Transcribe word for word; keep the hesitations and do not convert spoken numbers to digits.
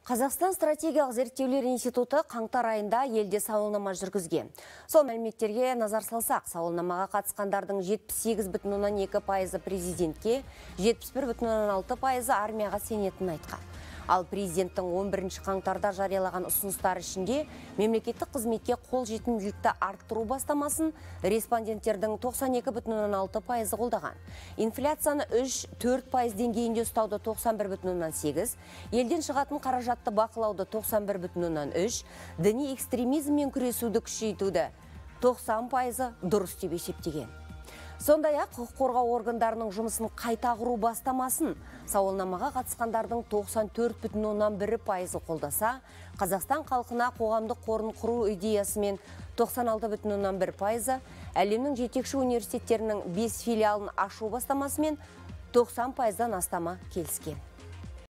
Қазақстан стратегиялық зерттеулер институты қаңтар айында елде сауалнама жүргізген. Сол мәліметтерге назар салсақ, сауалнамаға қатысқандардың жетпіс сегіз бүтін оннан екі пайызы президентке, жетпіс бір бүтін оннан алты пайызы армияға сенетінін айтқан. Ал президенттің он бірінші қаңтарда жариялаған ұсыныстар ішінде мемлекеттік қызметке қол жетімділікті арттыру бастамасын респонденттердің тоқсан екі бүтін оннан алты пайызы қолдаған. Инфляцияны үш төрт пайыз деңгейінде ұстауды тоқсан бір бүтін оннан сегіз, елден шығатын қаражатты бақылауды тоқсан бір бүтін оннан үш, діни экстремизммен күресуді күшейтуді тоқсан пайызы дұрыс деп есептеген. Сондай-ақ құқық қорғау органдарының жұмысын қайта құру бастамасын сауалнамаға қатысқандардың тоқсан төрт бүтін оннан бір пайызы қолдаса, Қазақстан халқына қоғамдық қорын құру идеясымен тоқсан алты бүтін оннан бір пайызы, әлемнің жетекші университеттерінің бес филиалын ашу бастамасымен тоқсан пайыздан астамы келіскен.